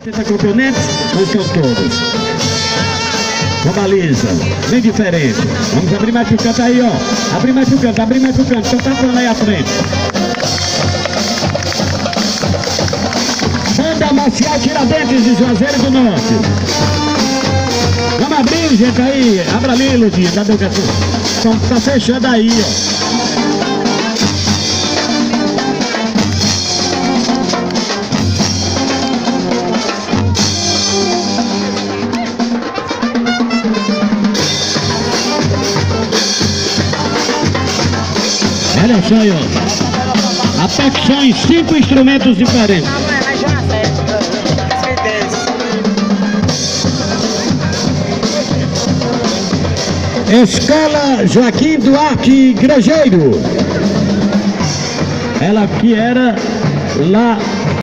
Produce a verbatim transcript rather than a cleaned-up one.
sessenta componentes, mas são todos com baliza, bem diferente. Vamos abrir mais pro canto aí, ó. Abrir mais pro canto, abrir mais pro canto. Então tá falando aí à frente. Banda Marcial Tiradentes de Juazeiro do Norte. Vamos abrir, gente, aí. Abra ali, Ludinha. Cadê o gato? Tá fechando aí, ó. Olha só aí, ó. A percussão em cinco instrumentos diferentes. Escola Joaquim Duarte Grejeiro. Ela que era lá